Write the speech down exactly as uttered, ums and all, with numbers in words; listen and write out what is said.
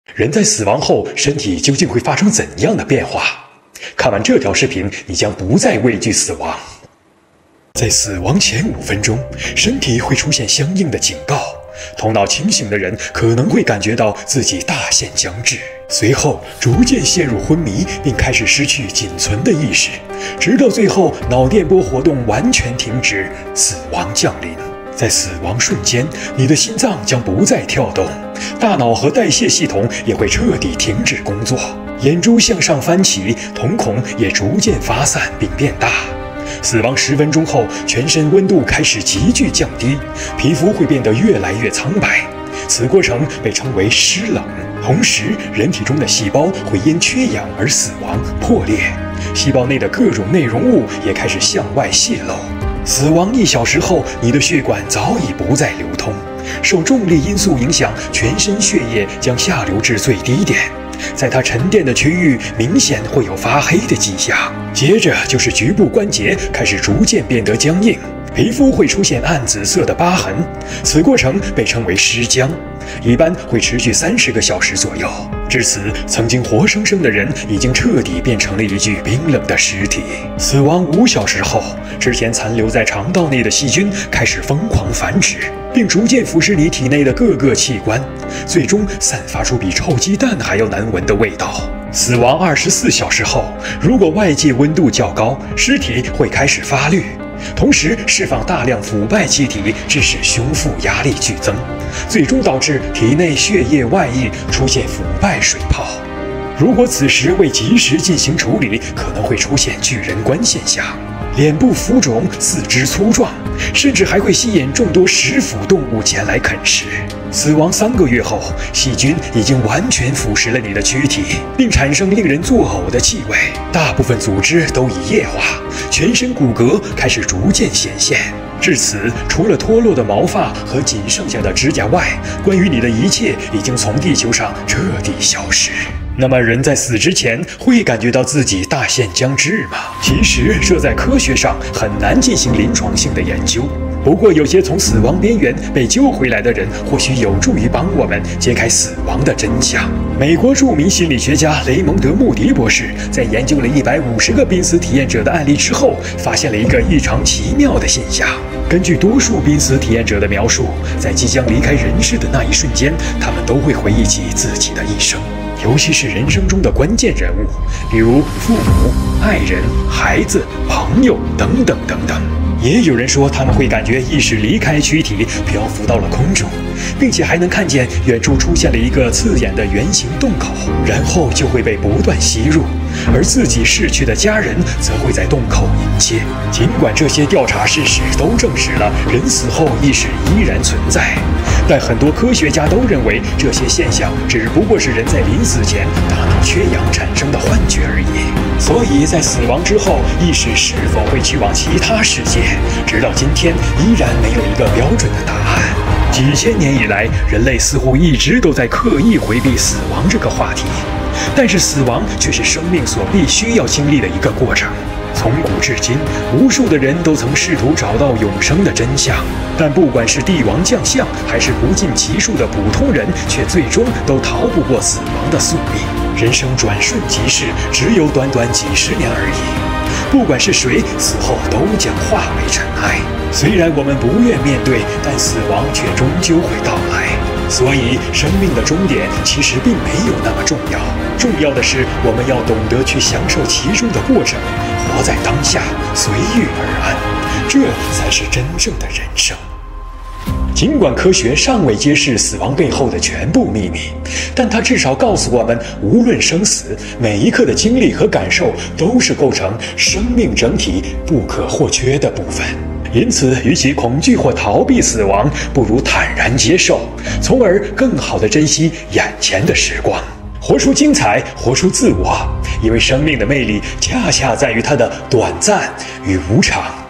人在死亡后，身体究竟会发生怎样的变化？看完这条视频，你将不再畏惧死亡。在死亡前五分钟，身体会出现相应的警告。头脑清醒的人可能会感觉到自己大限将至，随后逐渐陷入昏迷，并开始失去仅存的意识，直到最后脑电波活动完全停止，死亡降临。在死亡瞬间，你的心脏将不再跳动，大脑和代谢系统也会彻底停止工作，眼珠向上翻起，瞳孔也逐渐发散并变大。死亡十分钟后，全身温度开始急剧降低，皮肤会变得越来越苍白，此过程被称为湿冷。同时，人体中的细胞会因缺氧而死亡破裂，细胞内的各种内容物也开始向外泄漏。死亡一小时后，你的血管早已不再流通，受重力因素影响，全身血液将下流至最低点。在它沉淀的区域，明显会有发黑的迹象。接着就是局部关节开始逐渐变得僵硬，皮肤会出现暗紫色的疤痕，此过程被称为尸僵，一般会持续三十个小时左右。至此，曾经活生生的人已经彻底变成了一具冰冷的尸体。死亡五小时后，之前残留在肠道内的细菌开始疯狂繁殖，并逐渐腐蚀你体内的各个器官，最终散发出比臭鸡蛋还要难闻的味道。死亡二十四小时后，如果外界温度较高，尸体会开始发绿，同时释放大量腐败气体，致使胸腹压力剧增，最终导致体内血液外溢，出现腐败水泡。如果此时未及时进行处理，可能会出现巨人观现象，脸部浮肿，四肢粗壮，甚至还会吸引众多食腐动物前来啃食。死亡三个月后，细菌已经完全腐蚀了你的躯体，并产生令人作呕的气味，大部分组织都已液化，全身骨骼开始逐渐显现。至此，除了脱落的毛发和仅剩下的指甲外，关于你的一切已经从地球上彻底消失。那么，人在死之前会感觉到自己大限将至吗？其实，这在科学上很难进行临床性的研究。不过，有些从死亡边缘被救回来的人，或许有助于帮我们揭开死亡的真相。美国著名心理学家雷蒙德·穆迪博士在研究了一百五十个濒死体验者的案例之后，发现了一个异常奇妙的现象。根据多数濒死体验者的描述，在即将离开人世的那一瞬间，他们都会回忆起自己的一生。尤其是人生中的关键人物，比如父母、爱人、孩子、朋友等等等等。也有人说，他们会感觉意识离开躯体，漂浮到了空中，并且还能看见远处出现了一个刺眼的圆形洞口，然后就会被不断吸入，而自己逝去的家人则会在洞口迎接。尽管这些调查事实都证实了人死后意识依然存在，但很多科学家都认为这些现象只不过是人在临死前大脑缺氧产生的幻觉而已。所以在死亡之后，意识是否会去往其他世界，直到今天依然没有一个标准的答案。几千年以来，人类似乎一直都在刻意回避死亡这个话题，但是死亡却是生命所必须要经历的一个过程。从古至今，无数的人都曾试图找到永生的真相，但不管是帝王将相，还是不计其数的普通人，却最终都逃不过死亡的宿命。人生转瞬即逝，只有短短几十年而已。不管是谁，死后都将化为尘埃。虽然我们不愿面对，但死亡却终究会到来。所以，生命的终点其实并没有那么重要，重要的是我们要懂得去享受其中的过程，活在当下，随遇而安，这才是真正的人生。尽管科学尚未揭示死亡背后的全部秘密，但它至少告诉我们，无论生死，每一刻的经历和感受都是构成生命整体不可或缺的部分。因此，与其恐惧或逃避死亡，不如坦然接受，从而更好地珍惜眼前的时光，活出精彩，活出自我。因为生命的魅力恰恰在于它的短暂与无常。